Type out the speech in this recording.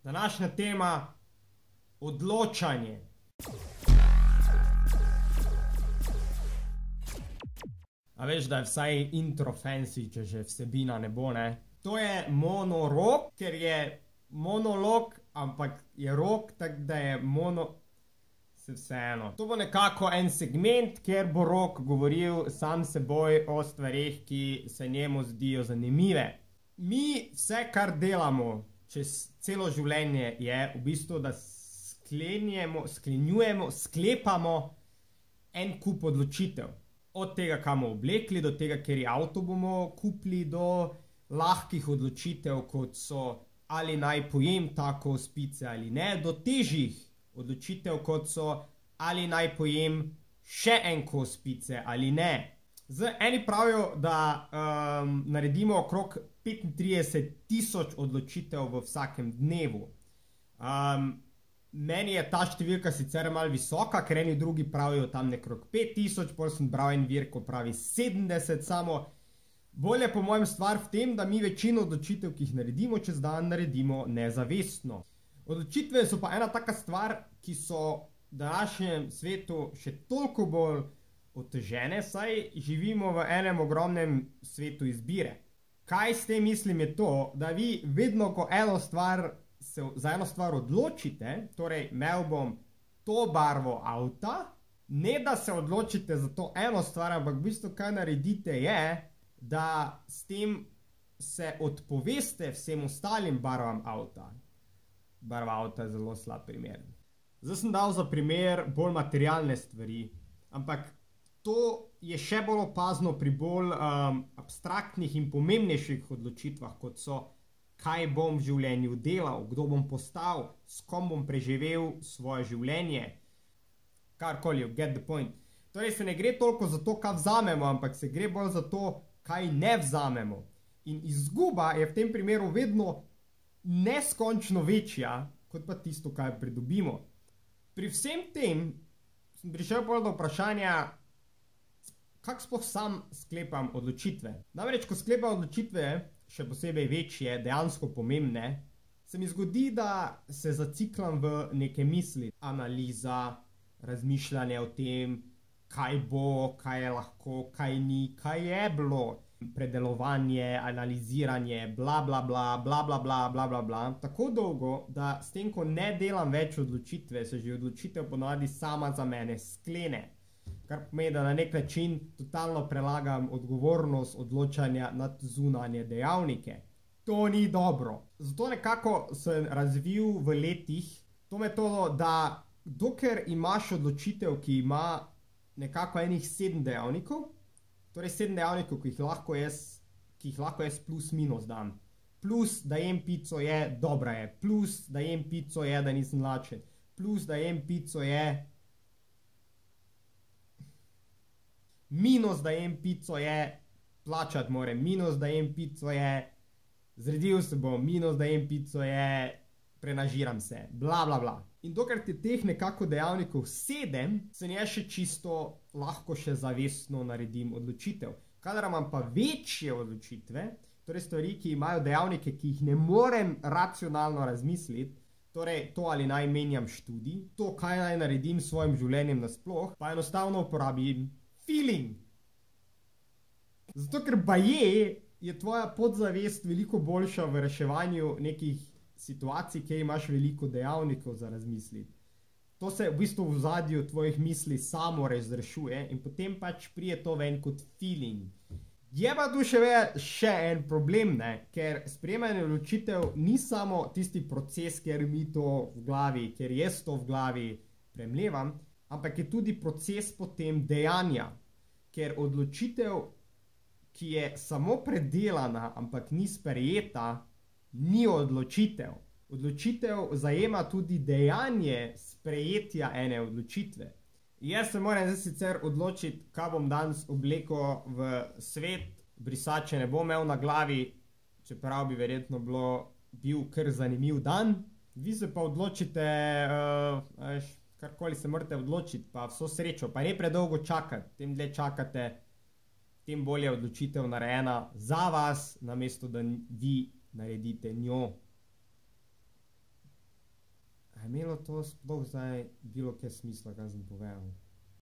Današnja tema: odločanje. A veš, da je vsaj intro fancy, če že vsebina ne bo, ne? To je monolog, ker je monolog, ampak je rok, tako da je vseeno. To bo nekako en segment, kjer bo Rok govoril sam seboj o stvareh, ki se njemu zdijo zanimive. Mi vse, kar delamo čez celo življenje, je v bistvu, da sklepamo en kup odločitev. Od tega, kam bomo oblekli, do tega, kateri avto bomo kupili, do lahkih odločitev, kot so, ali naj pojem taco s pice ali ne, do težjih odločitev, kot so, ali naj pojem še en kos pice ali ne. Eni pravijo, da naredimo okrog 35.000 odločitev v vsakem dnevu. Meni je ta številka sicer malo visoka, ker eni drugi pravijo tam nekrog 5.000, potem sem bral en vir, ko pravi 70, samo bolje po mojem stvar v tem, da mi večino odločitev, ki jih naredimo čez dan, naredimo nezavestno. Odločitve so pa ena taka stvar, ki so v današnjem svetu še toliko bolj otežene, saj živimo v enem ogromnem svetu izbire. Kaj s tem mislim je to, da vi vedno, ko za eno stvar odločite, torej imel bom to barvo avta, ne da se odločite za to eno stvar, ampak v bistvu kaj naredite je, da s tem se odpoveste vsem ostalim barvam avta. Barva avta je zelo slab primer. Zdaj sem dal za primer bolj materialne stvari, ampak to je še bolj opazno pri bolj abstraktnih in pomembnejših odločitvah, kot so, kaj bom v življenju delal, kdo bom postal, s kom bom preživel svoje življenje. Karkoli, you get the point. Torej se ne gre toliko za to, kaj vzamemo, ampak se gre bolj za to, kaj ne vzamemo. In izguba je v tem primeru vedno neskončno večja, kot pa tisto, kaj pridobimo. Pri vsem tem sem prišel bolj do vprašanja, kako sploh sam sklepam odločitve. Namreč, ko sklepam odločitve, še posebej večje, dejansko pomembne, se mi zgodi, da se zaciklam v neke misli. Analiza, razmišljanje o tem, kaj bo, kaj je lahko, kaj ni, kaj je bilo. Predelovanje, analiziranje, bla bla bla, bla bla bla, bla bla bla. Tako dolgo, da s tem, ko ne delam več odločitve, se že odločitev ponavadi sama za mene sklene. Kar pomeni, da na nek način totalno prelagam odgovornost odločanja nad zunanje dejavnike. To ni dobro. Zato nekako sem razvil v letih to metodo, da dokler imaš odločitev, ki ima nekako enih 7 dejavnikov, torej 7 dejavnikov, ki jih lahko jaz plus minus dam. Plus, da jem pico je, dobra je. Plus, da jem pico je, da nisem lačen. Plus, da jem pico je, minus, da jem pico je, plačati moram. Minus, da jem pico je, zredil se bom. Minus, da jem pico je, prenažiram se. Bla, bla, bla. In dokler ti teh nekako dejavnikov 7, se nje še čisto lahko še zavestno naredim odločitev. Kadar imam pa večje odločitve, torej stvari, ki imajo dejavnike, ki jih ne morem racionalno razmisliti, torej to, ali naj menjam študij, to, kaj naj naredim s svojim življenjem nasploh, pa enostavno uporabim feeling. Zato, ker baje je tvoja podzavest veliko boljša v reševanju nekih situacij, kjer imaš veliko dejavnikov za razmisliti. To se v bistvu v ozadju tvojih misli samo razrešuje in potem pač prije to ven kot feeling. Je pa tu še en problem, ne? Ker sprejemanje odločitev ni samo tisti proces, kjer mi to v glavi, ker jaz to v glavi premlevam, ampak je tudi proces potem dejanja. Ker odločitev, ki je samo predelana, ampak ni sprejeta, ni odločitev. Odločitev zajema tudi dejanje sprejetja ene odločitve. Jaz se moram zdaj sicer odločiti, kaj bom danes oblekel v svet. Brisače ne bom imel na glavi, čeprav bi verjetno bil kar zanimiv dan. Vi se pa odločite, karkoli se morate odločiti, pa vso srečo. Pa ne predolgo čakati, tem dlje čakate, tem bolje odločitev narejena za vas, namesto da vi naredite njo. to sploh zdaj bilo kaj smisla, kaj sem povedal.